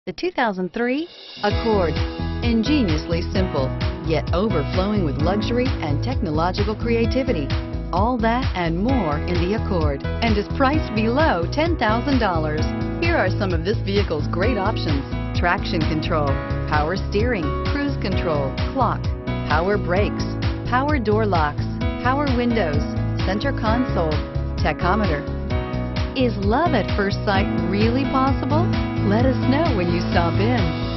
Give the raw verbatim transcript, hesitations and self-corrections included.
The two thousand three Accord. Ingeniously simple, yet overflowing with luxury and technological creativity. All that and more in the Accord, and is priced below ten thousand dollars. Here are some of this vehicle's great options: traction control, power steering, cruise control, clock, power brakes, power door locks, power windows, center console, tachometer. Is love at first sight really possible? Let us know when you stop in.